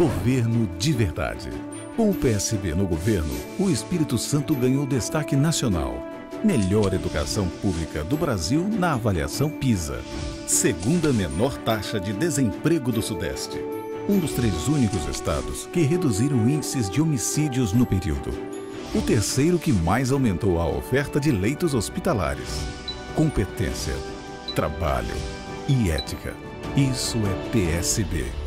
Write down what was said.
Governo de verdade. Com o PSB no governo, o Espírito Santo ganhou destaque nacional. Melhor educação pública do Brasil na avaliação PISA. Segunda menor taxa de desemprego do Sudeste. Um dos 3 únicos estados que reduziram índices de homicídios no período. O terceiro que mais aumentou a oferta de leitos hospitalares. Competência, trabalho e ética. Isso é PSB.